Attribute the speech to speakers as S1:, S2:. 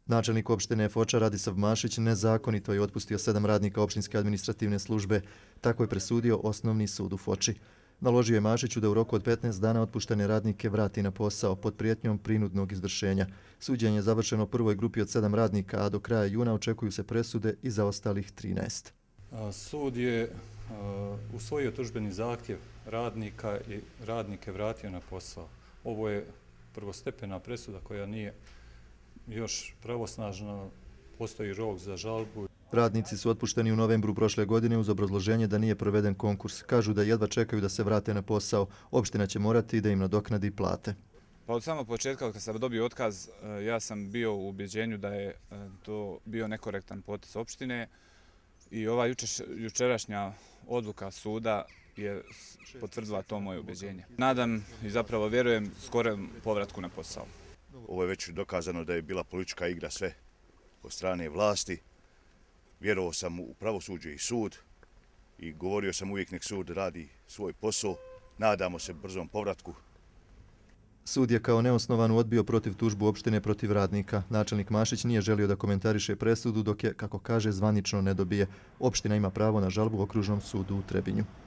S1: Načelnik opštine Foča Radisav Mašić nezakonito je otpustio 7 radnika opštinske administrativne službe. Tako je presudio Osnovni sud u Foči. Naložio je Mašiću da u roku od 15 dana otpuštene radnike vrati na posao pod prijetnjom prinudnog izvršenja. Suđenje je završeno u prvoj grupi od 7 radnika, a do kraja juna očekuju se presude i za ostalih 13.
S2: Sud je usvojio tužbeni zahtjev radnika i radnike vratio na posao. Ovo je prvostepena presuda koja nije još pravosnažna, postoji rok za žalbu.
S1: Radnici su otpušteni u novembru prošle godine uz obrazloženje da nije proveden konkurs. Kažu da jedva čekaju da se vrate na posao. Opština će morati da im nadoknadi plate.
S3: Pa od samog početka kad sam dobio otkaz, ja sam bio u ubjeđenju da je to bio nekorektan potez opštine i ova jučerašnja odluka suda je potvrdila to moje ubjeđenje. Nadam i zapravo vjerujem skorom povratku na posao.
S4: Ovo je već dokazano da je bila politička igra sve od strane vlasti. Vjerovao sam u pravosuđe i sud i govorio sam uvijek nek sud radi svoj posao. Nadamo se brzom povratku.
S1: Sud je kao neosnovanu odbio protiv tužbu opštine protiv radnika. Načelnik Mašić nije želio da komentariše presudu dok je, kako kaže, zvanično ne dobije. Opština ima pravo na žalbu Okružnom sudu u Trebinju.